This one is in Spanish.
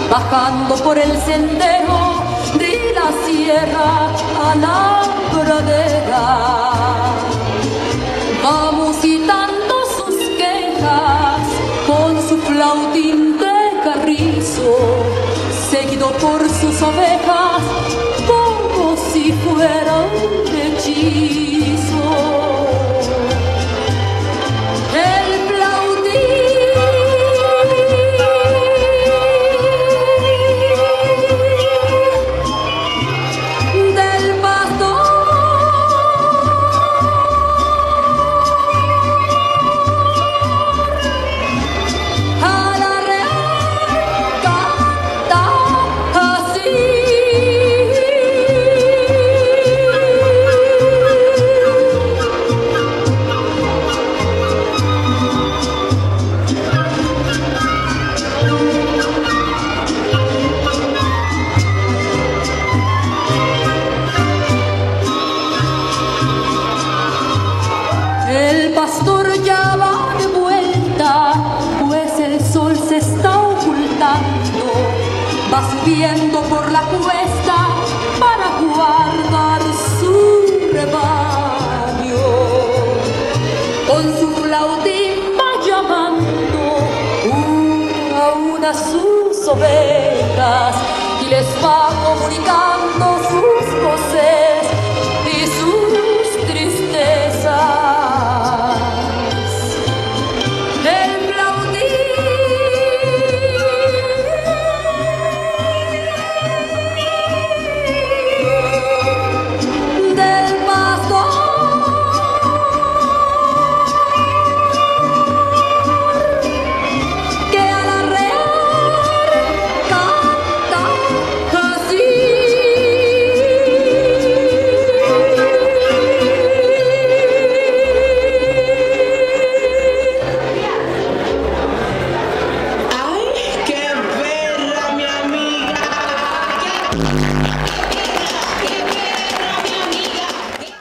bajando por el sendero de la sierra a la pradera, va musitando sus quejas con su flautín de carrizo, seguido por sus ovejas como si fuera un hechizo. El flautín del pastor a la real canta así. El pastor ya va de vuelta, pues el sol se está ocultando, va subiendo por la cuesta para guardar su rebaño. Con su flautín va llamando una a una sus ovejas y les va comunicando sus cosechas.